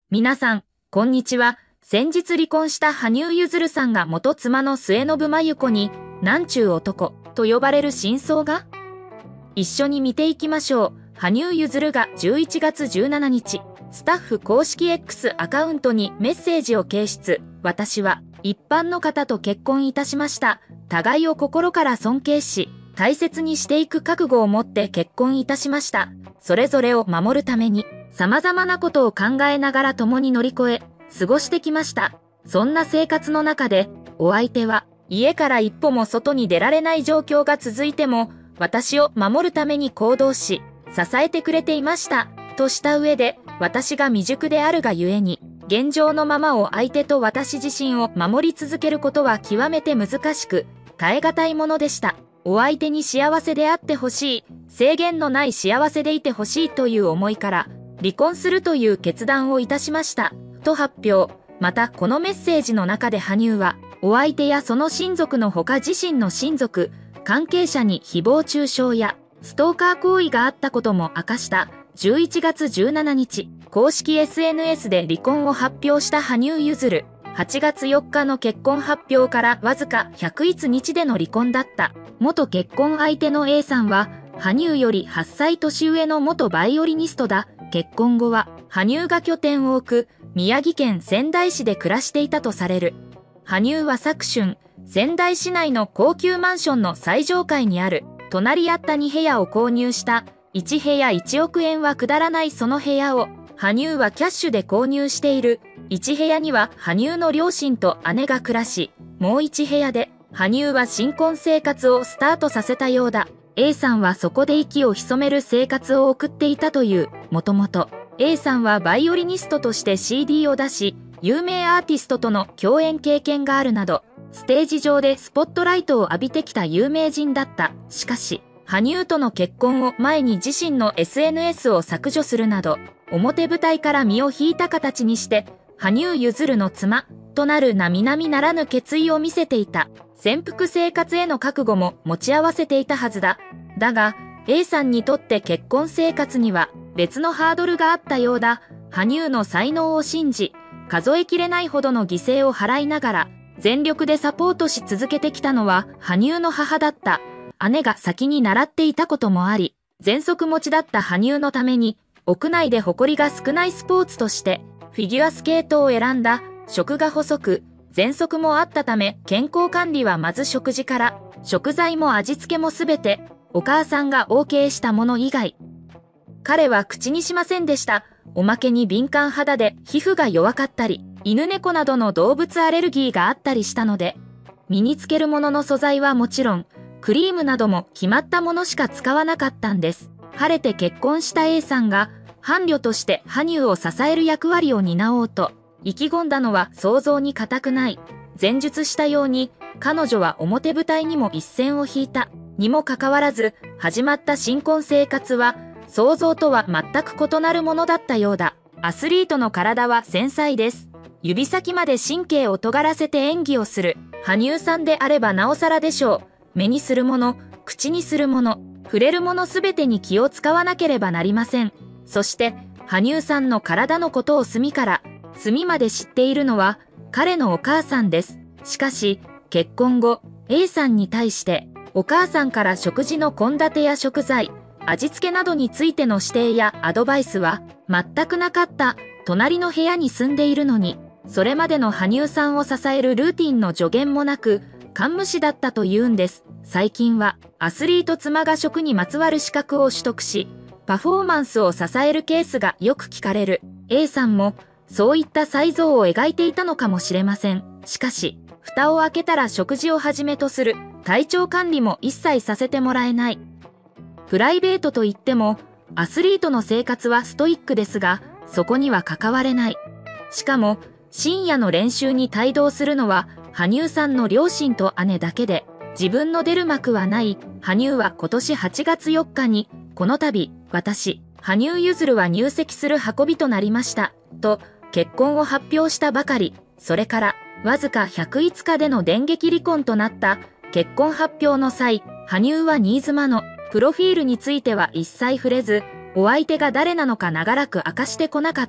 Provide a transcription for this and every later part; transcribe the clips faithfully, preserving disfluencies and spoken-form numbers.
皆さん、こんにちは。先日離婚した羽生結弦さんが元妻の末延真由子に、なんちゅう男と呼ばれる真相が一緒に見ていきましょう。羽生結弦がじゅういちがつじゅうしちにち、スタッフ公式 X アカウントにメッセージを掲出。私は一般の方と結婚いたしました。互いを心から尊敬し、大切にしていく覚悟を持って結婚いたしました。それぞれを守るために、様々なことを考えながら共に乗り越え、過ごしてきました。そんな生活の中で、お相手は、家から一歩も外に出られない状況が続いても、私を守るために行動し、支えてくれていました。とした上で、私が未熟であるがゆえに、現状のままを相手と私自身を守り続けることは極めて難しく、耐え難いものでした。お相手に幸せであってほしい、制限のない幸せでいてほしいという思いから、離婚するという決断をいたしました。と発表。また、このメッセージの中で羽生は、お相手やその親族のほか自身の親族、関係者に誹謗中傷や、ストーカー行為があったことも明かした。じゅういちがつじゅうしちにち、公式 エスエヌエス で離婚を発表した羽生結弦。はちがつよっかの結婚発表からわずかひゃくいちにちでの離婚だった。元結婚相手の A さんは、羽生よりはっさい年上の元バイオリニストだ。結婚後は、羽生が拠点を置く、宮城県仙台市で暮らしていたとされる。羽生は昨春、仙台市内の高級マンションの最上階にある、隣り合ったにへやを購入した。いちへやいちおくえんはくだらないその部屋を、羽生はキャッシュで購入している。いちへやには羽生の両親と姉が暮らし、もういちへやで、羽生は新婚生活をスタートさせたようだ。A さんはそこで息を潜める生活を送っていたという。もともと、A さんはバイオリニストとして シーディー を出し、有名アーティストとの共演経験があるなど、ステージ上でスポットライトを浴びてきた有名人だった。しかし、羽生との結婚を前に自身の エスエヌエス を削除するなど、表舞台から身を引いた形にして、羽生結弦の妻となる並々ならぬ決意を見せていた。潜伏生活への覚悟も持ち合わせていたはずだ。だが、A さんにとって結婚生活には別のハードルがあったようだ。羽生の才能を信じ、数えきれないほどの犠牲を払いながら、全力でサポートし続けてきたのは羽生の母だった。姉が先に習っていたこともあり、喘息持ちだった羽生のために、屋内で埃が少ないスポーツとして、フィギュアスケートを選んだ。食が細く、喘息もあったため、健康管理はまず食事から、食材も味付けもすべて、お母さんが オーケー したもの以外。彼は口にしませんでした。おまけに敏感肌で皮膚が弱かったり、犬猫などの動物アレルギーがあったりしたので、身につけるものの素材はもちろん、クリームなども決まったものしか使わなかったんです。晴れて結婚した A さんが、伴侶として羽生を支える役割を担おうと、意気込んだのは想像に難くない。前述したように、彼女は表舞台にも一線を引いた。にもかかわらず、始まった新婚生活は、想像とは全く異なるものだったようだ。アスリートの体は繊細です。指先まで神経を尖らせて演技をする。羽生さんであればなおさらでしょう。目にするもの、口にするもの、触れるものすべてに気を使わなければなりません。そして、羽生さんの体のことを隅から、隅まで知っているのは、彼のお母さんです。しかし、結婚後、A さんに対して、お母さんから食事の献立や食材、味付けなどについての指定やアドバイスは、全くなかった。隣の部屋に住んでいるのに、それまでの羽生さんを支えるルーティンの助言もなく、幹無視だったと言うんです。最近は、アスリート妻が食にまつわる資格を取得し、パフォーマンスを支えるケースがよく聞かれる。A さんも、そういった才像を描いていたのかもしれません。しかし、蓋を開けたら食事をはじめとする体調管理も一切させてもらえない。プライベートといっても、アスリートの生活はストイックですが、そこには関われない。しかも、深夜の練習に帯同するのは、羽生さんの両親と姉だけで、自分の出る幕はない。羽生は今年はちがつよっかに、この度、私、羽生結弦は入籍する運びとなりました、と、結婚を発表したばかり。それから、わずかひゃくいつかでの電撃離婚となった結婚発表の際、羽生は新妻のプロフィールについては一切触れず、お相手が誰なのか長らく明かしてこなかった。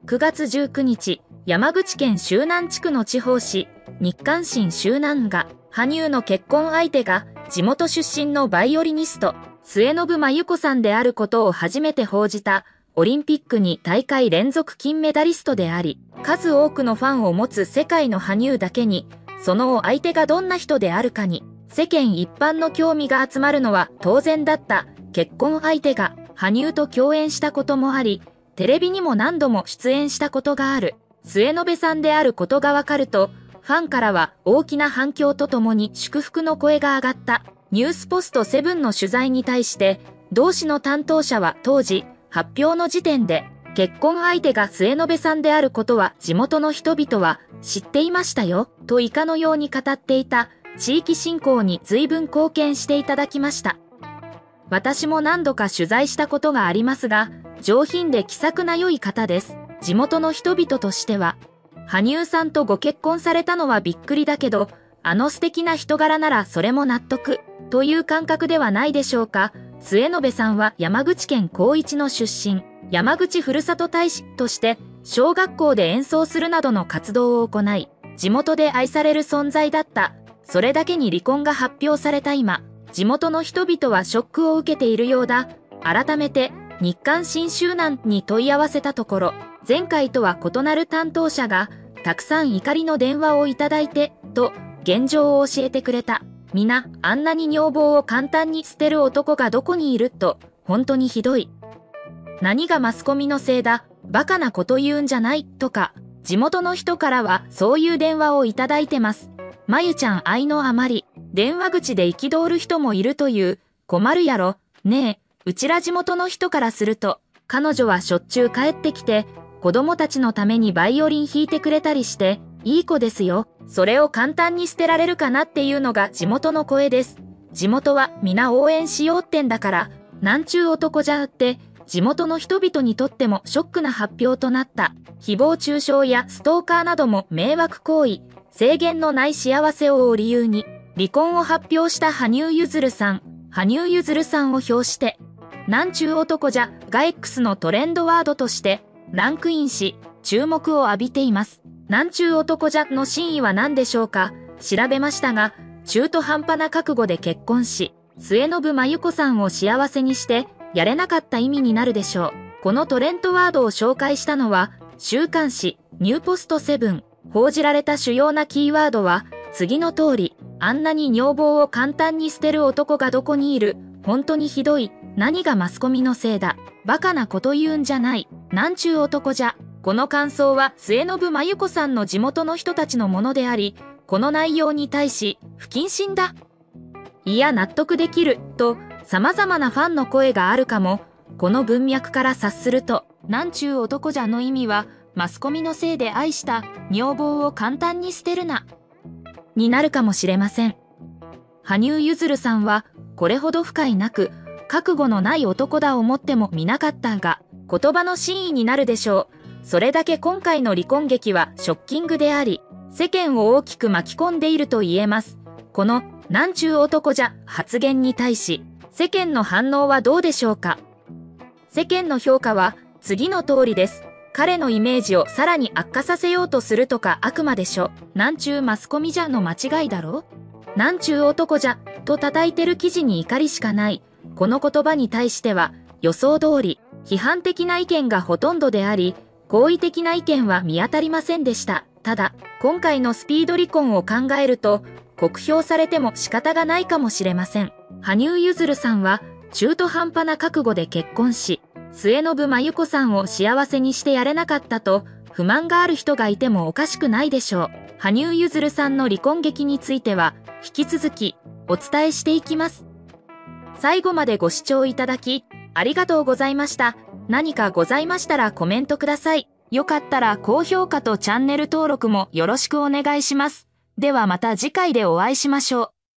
くがつじゅうくにち、山口県周南地区の地方紙、日刊新周南が、羽生の結婚相手が地元出身のバイオリニスト、末延真由子さんであることを初めて報じた、オリンピックに大会連続金メダリストであり、数多くのファンを持つ世界の羽生だけに、その相手がどんな人であるかに、世間一般の興味が集まるのは当然だった。結婚相手が羽生と共演したこともあり、テレビにも何度も出演したことがある。末延さんであることがわかると、ファンからは大きな反響とともに祝福の声が上がった。ニュースポストセブンの取材に対して、同誌の担当者は当時、発表の時点で、結婚相手が末延さんであることは地元の人々は知っていましたよ、と以下のように語っていた。地域振興に随分貢献していただきました。私も何度か取材したことがありますが、上品で気さくな良い方です。地元の人々としては、羽生さんとご結婚されたのはびっくりだけど、あの素敵な人柄ならそれも納得、という感覚ではないでしょうか。末延さんは山口県高一の出身、山口ふるさと大使として、小学校で演奏するなどの活動を行い、地元で愛される存在だった。それだけに離婚が発表された今、地元の人々はショックを受けているようだ。改めて、日刊新周南に問い合わせたところ、前回とは異なる担当者が、たくさん怒りの電話をいただいて、と、現状を教えてくれた。皆、あんなに女房を簡単に捨てる男がどこにいると、本当にひどい。何がマスコミのせいだ、バカなこと言うんじゃない、とか、地元の人からはそういう電話をいただいてます。まゆちゃん愛のあまり、電話口で憤る人もいるという、困るやろ、ねえ、うちら地元の人からすると、彼女はしょっちゅう帰ってきて、子供たちのためにバイオリン弾いてくれたりして、いい子ですよ。それを簡単に捨てられるかなっていうのが地元の声です。地元は皆応援しようってんだから、なんちゅう男じゃって、地元の人々にとってもショックな発表となった。誹謗中傷やストーカーなども迷惑行為、制限のない幸せを理由に、離婚を発表した羽生結弦さん、羽生結弦さんを表して、なんちゅう男じゃが X のトレンドワードとして、ランクインし、注目を浴びています。なんちゅう男じゃの真意は何でしょうか。調べましたが、中途半端な覚悟で結婚し、末延真由子さんを幸せにして、やれなかった意味になるでしょう。このトレンドワードを紹介したのは、週刊誌、ニューポストセブン。報じられた主要なキーワードは、次の通り、あんなに女房を簡単に捨てる男がどこにいる、本当にひどい、何がマスコミのせいだ、バカなこと言うんじゃない、なんちゅう男じゃ。この感想は末延真由子さんの地元の人たちのものであり、この内容に対し、不謹慎だ。いや納得できる、と、様々なファンの声があるかも、この文脈から察すると、なんちゅう男じゃの意味は、マスコミのせいで愛した女房を簡単に捨てるな、になるかもしれません。羽生結弦さんは、これほど不快なく、覚悟のない男だ思っても見なかったが、言葉の真意になるでしょう。それだけ今回の離婚劇はショッキングであり、世間を大きく巻き込んでいると言えます。この、なんちゅう男じゃ発言に対し、世間の反応はどうでしょうか。世間の評価は次の通りです。彼のイメージをさらに悪化させようとするとか悪魔でしょ。なんちゅうマスコミじゃの間違いだろ。なんちゅう男じゃ、と叩いてる記事に怒りしかない。この言葉に対しては、予想通り、批判的な意見がほとんどであり、好意的な意見は見当たりませんでした。ただ、今回のスピード離婚を考えると、酷評されても仕方がないかもしれません。羽生結弦さんは、中途半端な覚悟で結婚し、末延真由子さんを幸せにしてやれなかったと、不満がある人がいてもおかしくないでしょう。羽生結弦さんの離婚劇については、引き続き、お伝えしていきます。最後までご視聴いただき、ありがとうございました。何かございましたらコメントください。よかったら高評価とチャンネル登録もよろしくお願いします。ではまた次回でお会いしましょう。